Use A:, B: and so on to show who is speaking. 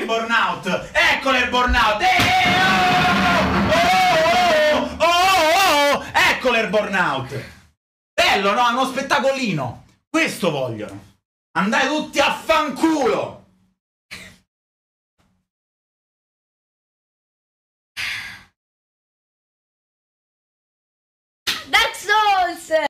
A: il burnout! Eccolo il burnout! Eccolo il burnout! Bello, no? È uno spettacolino! Questo vogliono! Andate tutti a fanculo!